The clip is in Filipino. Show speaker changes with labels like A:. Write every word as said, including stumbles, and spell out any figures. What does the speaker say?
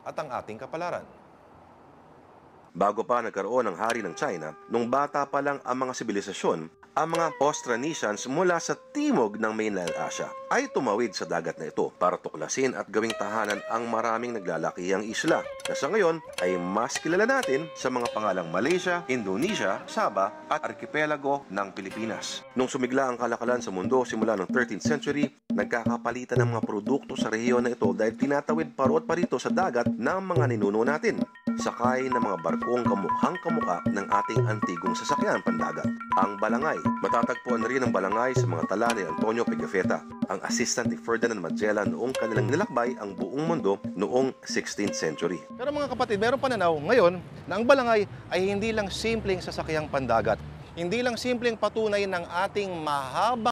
A: at ang ating kapalaran.
B: Bago pa nagkaroon ng hari ng China, nung bata pa lang ang mga sibilisasyon, ang mga Austronesians mula sa timog ng mainland Asia ay tumawid sa dagat na ito para tuklasin at gawing tahanan ang maraming naglalakihang isla na sa ngayon ay mas kilala natin sa mga pangalang Malaysia, Indonesia, Sabah at Archipelago ng Pilipinas. Nung sumigla ang kalakalan sa mundo simula ng thirteenth century, nagkakapalitan ng mga produkto sa rehiyon na ito dahil tinatawid parot parito sa dagat ng mga ninuno natin. Sakay ng mga barkong kamukhang kamuka ng ating antigong sasakyan pandagat, ang balangay. Matatagpuan rin ang balangay sa mga tala ni Antonio Pigafetta, ang assistant ni Ferdinand Magellan noong kanilang nilakbay ang buong mundo noong sixteenth century.
A: Pero mga kapatid, mayroong pananaw ngayon na ang balangay ay hindi lang simpleng sasakyang pandagat, hindi lang simpleng patunay ng ating mahabang